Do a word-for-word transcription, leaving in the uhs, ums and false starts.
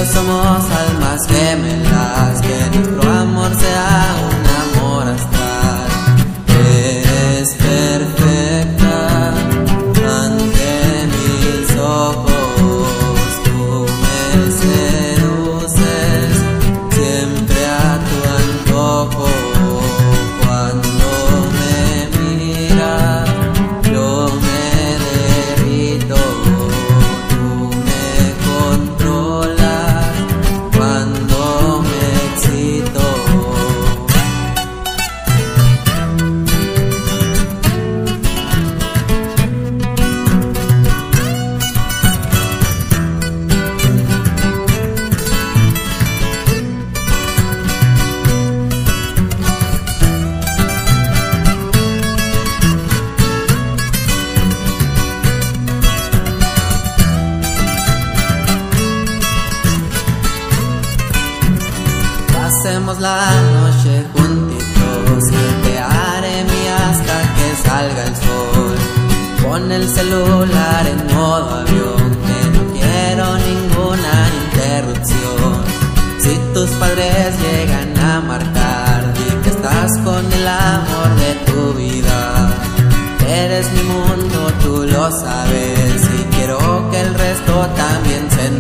dos somos almas gemelas, que nuestro amor sea un amor astral. Eres perfecta ante mis ojos, tú me seduces siempre a tu antojo. Cuando me miras yo me derrito, tú me controlas cuando me excito. Pasemos la noche juntitos, que te haré mía hasta que salga el sol. Pon el celular en modo avión, que no quiero ninguna interrupción. Si tus padres llegan a marcar, di que estás con el amor de tu vida. Eres mi mundo, tú lo sabes, y quiero que el resto también se